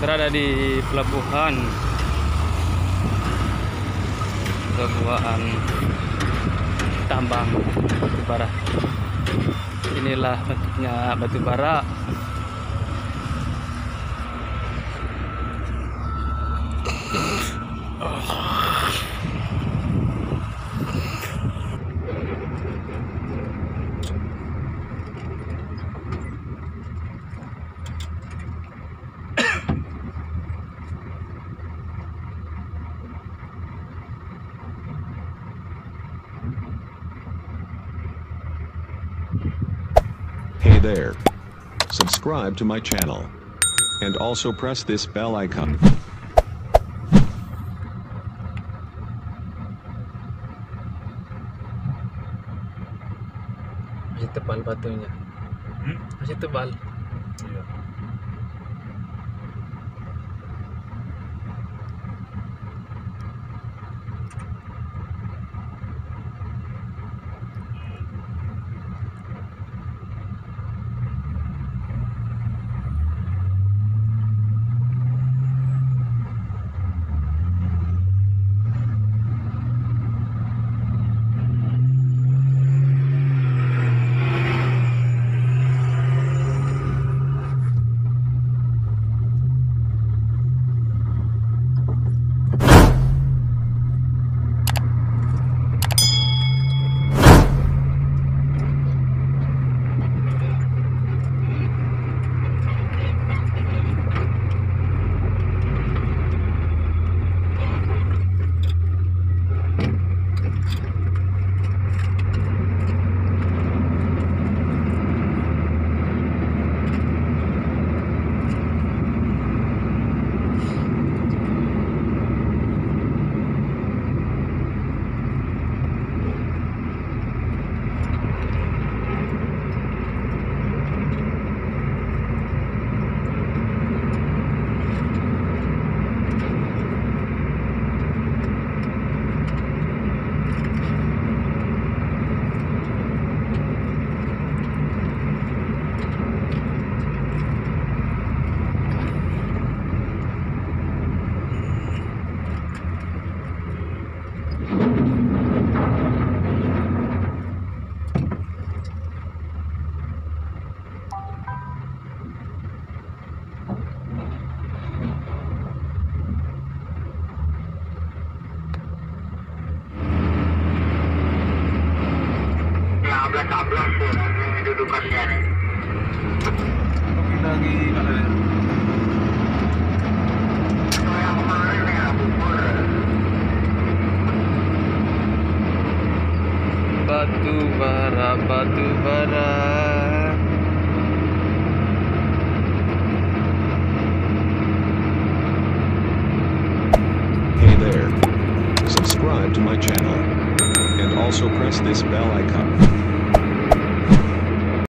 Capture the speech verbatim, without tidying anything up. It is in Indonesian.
berada di pelabuhan pelabuhan tambang batu bara. Inilah bentuknya batu bara. Hey there. Subscribe to my channel. And also press this bell icon. Masih tebal batunya. Hmm? Masih tebal. Iya. Ablas ya, ini dudukannya nih. Lagi ada Itu yang kemarin ya, bubur. Batu bara, batu bara. Hey there. Subscribe to my channel. And also press this bell icon.